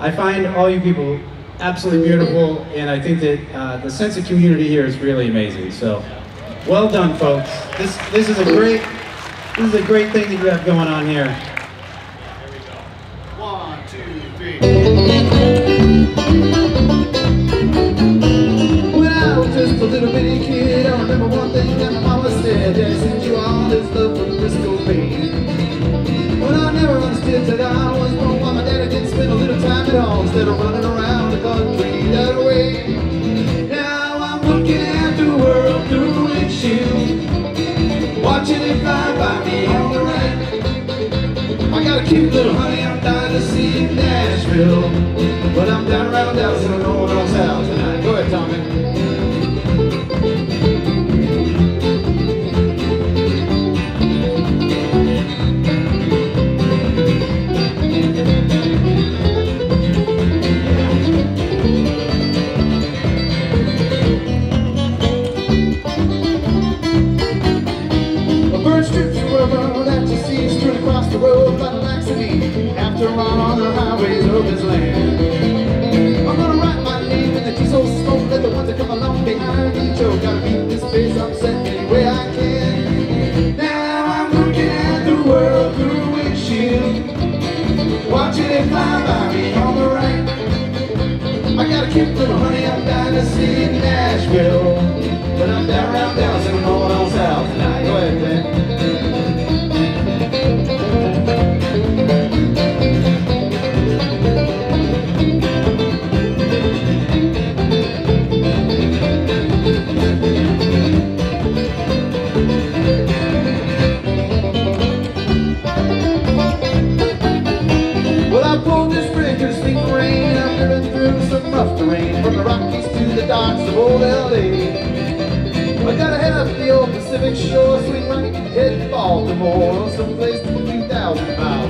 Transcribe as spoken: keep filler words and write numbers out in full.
I find all you people absolutely beautiful, and I think that uh, the sense of community here is really amazing. So, well done, folks. This this is a great this is a great thing that you have going on here. Here we go. One, two, three. When I was just a little bitty kid, I remember one thing that my mama said: Daddy sent you all this love from Frisco Bay. But I never understood till I was born why my daddy didn't spend a little time at home instead of running around the country that way. Now I'm looking at the world through a windshield, watching it fly by me on the right. I got a cute little honey I'm dying to see in Nashville, but I'm down around Dallas and I know what else out tonight. Go ahead, Tommy. After I'm on the highways of this land, I'm gonna write my name in the diesel smoke. Let the ones that come along behind me choke. Gotta beat this face I'm setting any way I can. Now I'm looking at the world through a windshield, watching it fly by me on the right. I got a cute little honey I'm dying to see in Nashville, but I'm down around Dallas and no one else out tonight. Go ahead, man. Rough terrain from the Rockies to the docks of old L A. I gotta head up the old Pacific shore, swing right, head to Baltimore, someplace to two thousand miles.